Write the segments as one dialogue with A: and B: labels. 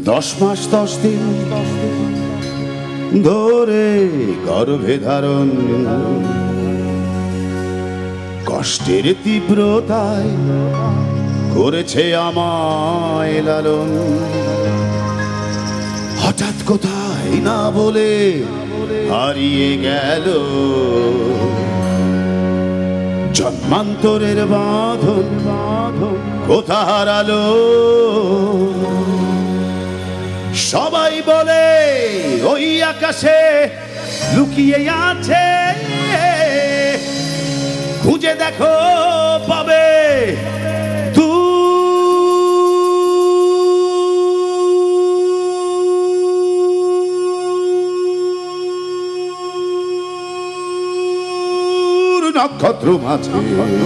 A: 10 মাস 10 দিন ধরে গর্ভে ধারণ, কষ্টের তীব্রতায় করেছে আমায় লালন। হঠাৎ কোথায় না বলে হারিয়ে গেল, জন্মান্তরের বাঁধন কোথা হারালো। সবাই বলে ওই আকাশে লুকিয়ে আছে, খুঁজে দেখো পাবে নক্ষত্র মাঝে।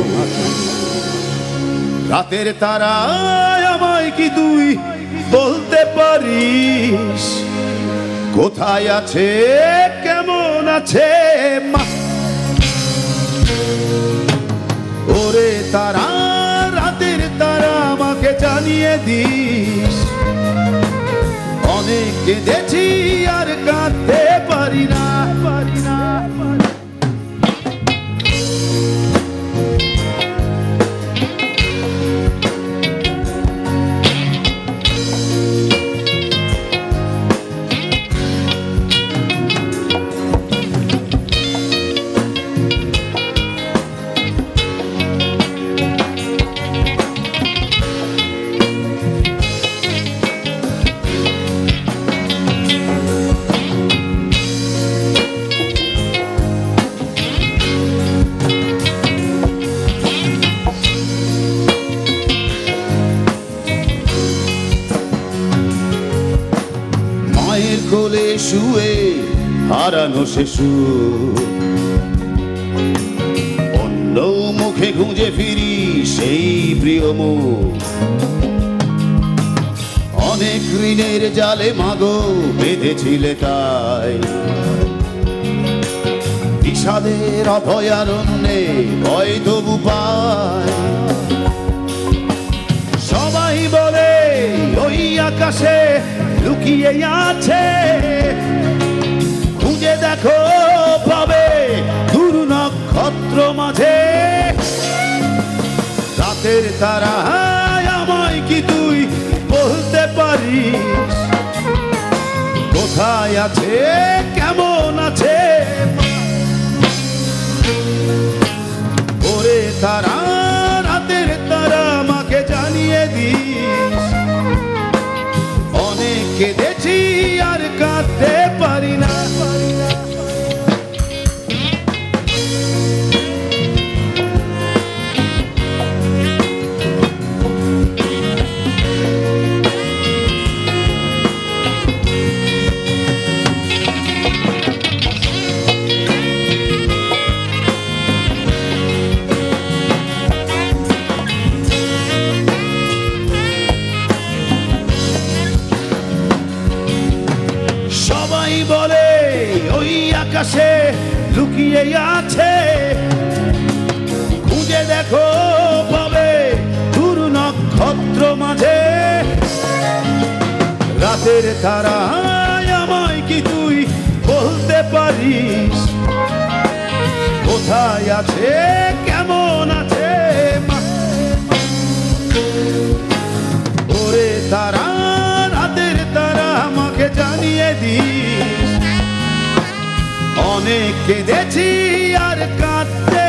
A: রাতের তারায় আমায় কি তুই বলতে পারিস, কোথায় আছে কেমন আছে মা? ওরে তারা, রাতের তারা আমাকে জানিয়ে দিস, অনেক কেঁদেছি আর কাঁদতে পারি না। কোলে শুয়ে হারানো শিশু, অন্য মুখে খুঁজে ফিরি সেই প্রিয় মুখ। অনেক ঋণের জালে মাগো বেঁধেছিলে তাই, বিষাদের অভয়ারণ্যে ভয় তবু পায়। সবাই বলে ওই আকাশে লুকিয়ে আছে, খুঁজে দেখো পাবে দূর নক্ষত্র মাঝে। রাতের তারা আমায় কি তুই বলতে পারিস, কোথায় আছে কেমন আছে? ওরে তারা, রাতের তারা আমাকে জানিয়ে দিস, অনেক কেঁদেছি আর কাঁদতে পারি না। বলে ওই আকাশে লুকিয়ে আছে, খুঁজে দেখো পাবে দূর নক্ষত্র মাঝে। রাতের তারা আমায় কি তুই বলতে পারিস, কোথায় আছে কেমন আছে মা? ওরে তারা, রাতের তারা আমাকে জানিয়ে দিস, অনেক কেঁদেছি আর কাঁদতে